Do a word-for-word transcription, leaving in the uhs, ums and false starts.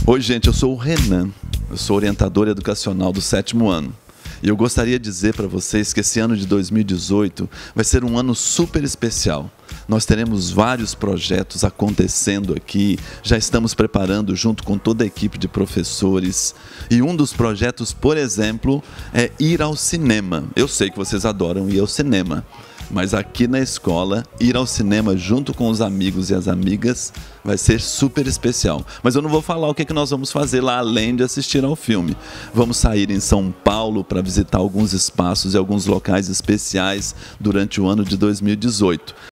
Oi, gente, eu sou o Renan, eu sou orientador educacional do sétimo ano. E eu gostaria de dizer para vocês que esse ano de dois mil e dezoito vai ser um ano super especial. Nós teremos vários projetos acontecendo aqui, já estamos preparando junto com toda a equipe de professores. E um dos projetos, por exemplo, é ir ao cinema. Eu sei que vocês adoram ir ao cinema. Mas aqui na escola, ir ao cinema junto com os amigos e as amigas vai ser super especial. Mas eu não vou falar o que, é que nós vamos fazer lá além de assistir ao filme. Vamos sair em São Paulo para visitar alguns espaços e alguns locais especiais durante o ano de dois mil e dezoito.